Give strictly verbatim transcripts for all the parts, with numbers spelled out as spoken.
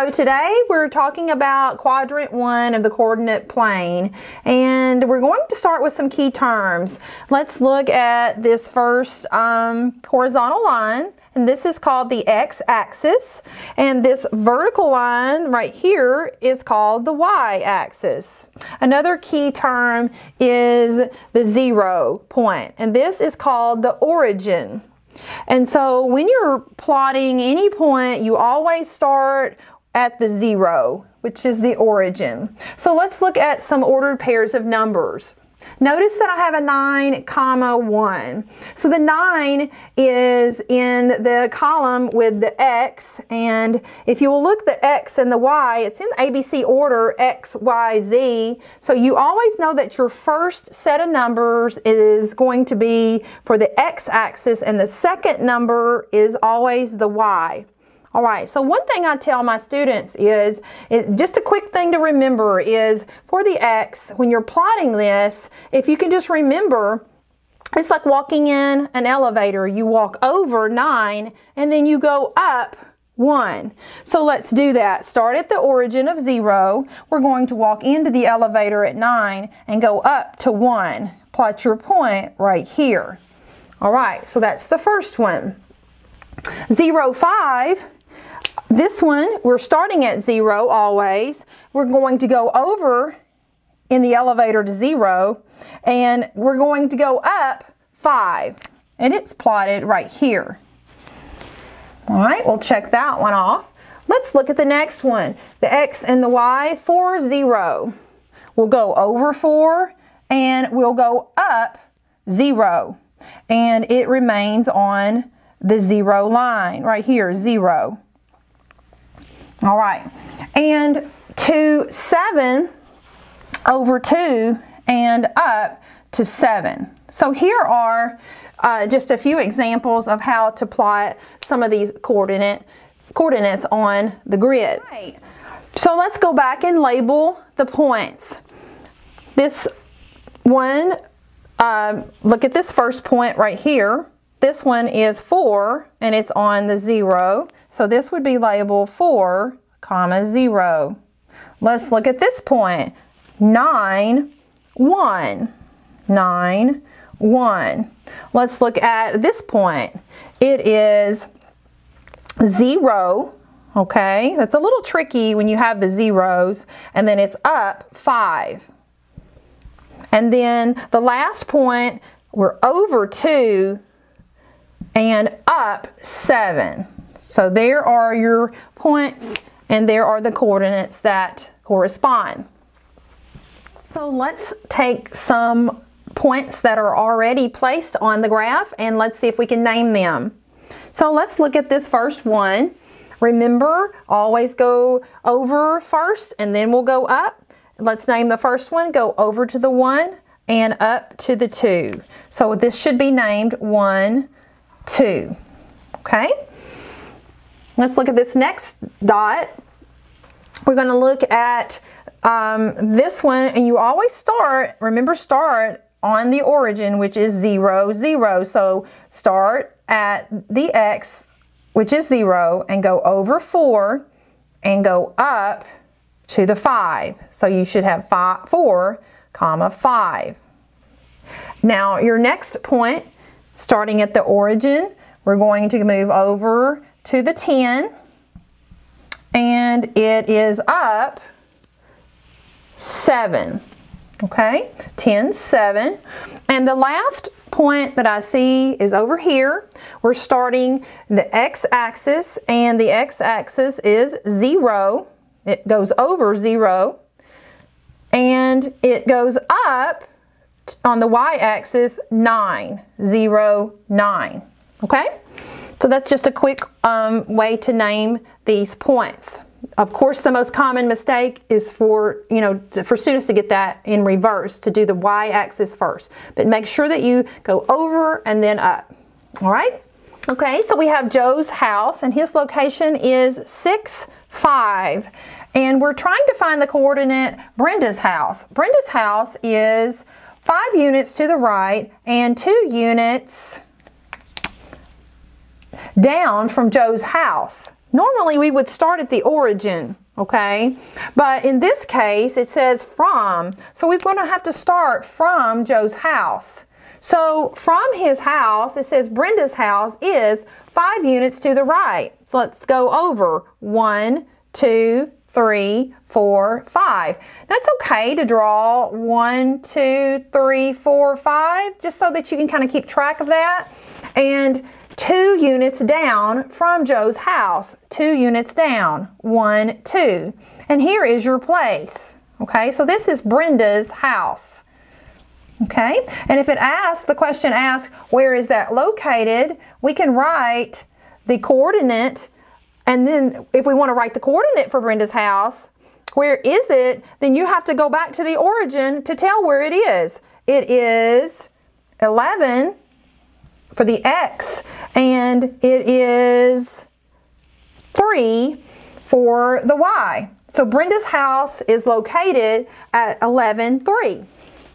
So today we're talking about quadrant one of the coordinate plane, and we're going to start with some key terms. Let's look at this first um, horizontal line, and this is called the x-axis, and this vertical line right here is called the y-axis. Another key term is the zero point, and this is called the origin. And so when you're plotting any point, you always start at the zero, which is the origin. So let's look at some ordered pairs of numbers. Notice that I have a nine comma one. So the nine is in the column with the x, and if you will look the x and the y, it's in A B C order, x, y, z. So you always know that your first set of numbers is going to be for the x-axis, and the second number is always the y. All right, so one thing I tell my students is, is, just a quick thing to remember is for the x, when you're plotting this, if you can just remember, it's like walking in an elevator. You walk over nine and then you go up one. So let's do that. Start at the origin of zero. We're going to walk into the elevator at nine and go up to one. Plot your point right here. All right, so that's the first one. Zero, five. This one, we're starting at zero always. We're going to go over in the elevator to zero, and we're going to go up five, and it's plotted right here. All right, we'll check that one off. Let's look at the next one, the x and the y, four, zero. We'll go over four, and we'll go up zero, and it remains on the zero line right here, zero. All right, and two, seven over two and up to seven. So here are uh, just a few examples of how to plot some of these coordinate coordinates on the grid. Right. So let's go back and label the points. This one, uh, look at this first point right here. This one is four, and it's on the zero. So this would be labeled four, comma, zero. Let's look at this point. nine, one. nine, one. Let's look at this point. It is zero, okay? That's a little tricky when you have the zeros, and then it's up five. And then the last point, we're over two, and up seven. So there are your points, and there are the coordinates that correspond. So let's take some points that are already placed on the graph, and let's see if we can name them. So let's look at this first one. Remember, always go over first, and then we'll go up. Let's name the first one, go over to the one, and up to the two. So this should be named one, two, okay? Let's look at this next dot. We're going to look at um, this one, and you always start, remember start on the origin, which is zero, zero. So start at the x, which is zero, and go over four, and go up to the five. So you should have five, four, comma, five. Now your next point, starting at the origin, we're going to move over to the ten, and it is up seven, okay? ten, seven. And the last point that I see is over here. We're starting the x-axis, and the x-axis is zero. It goes over zero, and it goes up on the y-axis nine, zero, nine, okay? So that's just a quick um, way to name these points. Of course, the most common mistake is for, you know, for students to get that in reverse, to do the y-axis first. But make sure that you go over and then up. All right? Okay, so we have Joe's house, and his location is six, five. And we're trying to find the coordinate Brenda's house. Brenda's house is five units to the right and two units down from Joe's house. normally we would start at the origin, okay? But in this case, it says from, so we're going to have to start from Joe's house. So from his house, it says Brenda's house is five units to the right. So let's go over one, two, three, four, five. That's okay to draw one, two, three, four, five, just so that you can kind of keep track of that. And two units down from Joe's house, two units down, one, two. And here is your place, okay? So this is Brenda's house. Okay, and if it asks, the question asks, where is that located? We can write the coordinate, and then if we want to write the coordinate for Brenda's house, where is it? Then you have to go back to the origin to tell where it is. It is eleven for the X, and it is three for the Y. So Brenda's house is located at eleven, three.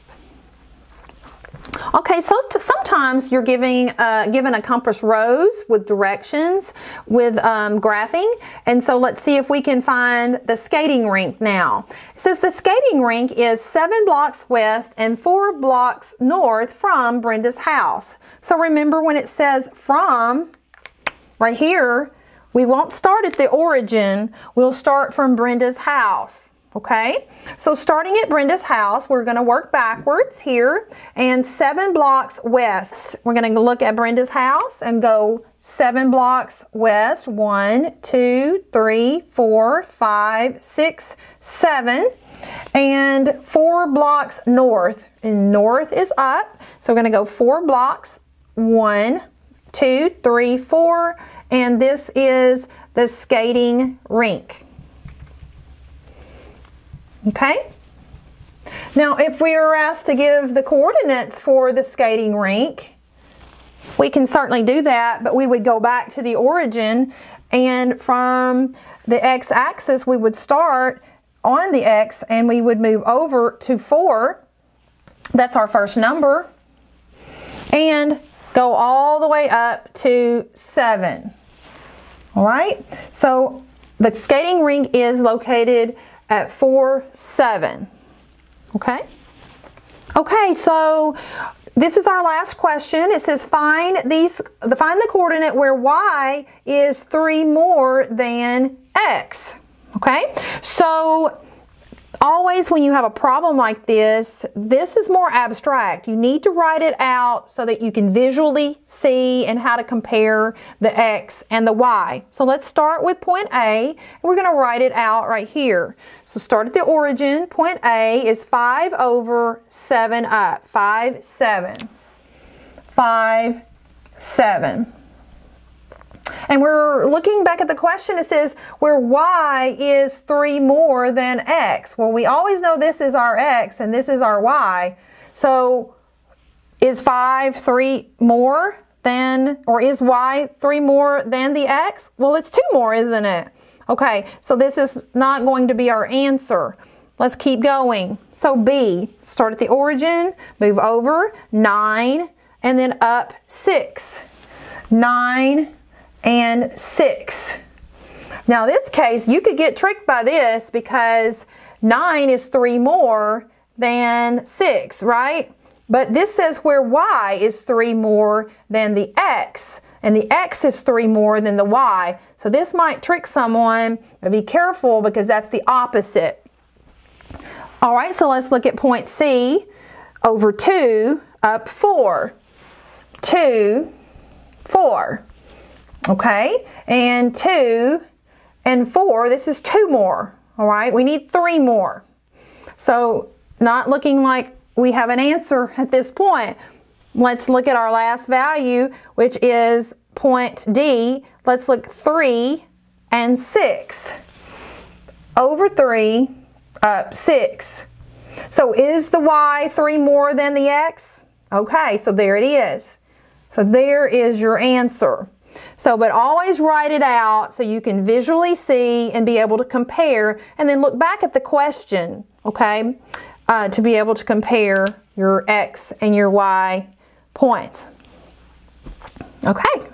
Okay, so sometimes you're giving uh, given a compass rose with directions with um, graphing, and so let's see if we can find the skating rink now. It says the skating rink is seven blocks west and four blocks north from Brenda's house. So remember, when it says from right here, we won't start at the origin, we'll start from Brenda's house. Okay, so starting at Brenda's house, we're going to work backwards here, and seven blocks west. We're going to look at Brenda's house and go seven blocks west. One, two, three, four, five, six, seven, and four blocks north. And north is up, so we're going to go four blocks. One, two, three, four, and this is the skating rink. Okay, now if we are asked to give the coordinates for the skating rink, we can certainly do that, but we would go back to the origin, and from the x-axis we would start on the x and we would move over to four. That's our first number, and go all the way up to seven. All right, so the skating rink is located at four, seven. Okay? Okay, so this is our last question. It says find these find the coordinate where y is three more than x. Okay? So always when you have a problem like this, this is more abstract. You need to write it out so that you can visually see and how to compare the x and the y. So let's start with point A, and we're going to write it out right here. So start at the origin. Point A is five over seven up. five, seven. five, seven. And we're looking back at the question. It says where y is three more than x. Well, we always know this is our x and this is our y. So is five three more than, or is y three more than the x? Well, it's two more, isn't it? Okay, so this is not going to be our answer. Let's keep going. So B, start at the origin, move over, nine, and then up six. nine and six. Now this case, you could get tricked by this because nine is three more than six, right? But this says where y is three more than the x, and the x is three more than the y. So this might trick someone, but be careful because that's the opposite. All right, so let's look at point C. Over two, up four. two, four. Okay, and two and four, this is two more. All right, we need three more. So not looking like we have an answer at this point. Let's look at our last value, which is point D. Let's look three and six. Over three, up six. So is the y three more than the x? Okay, so there it is. So there is your answer. So, but always write it out so you can visually see and be able to compare, and then look back at the question, okay, uh, to be able to compare your x and your y points. Okay.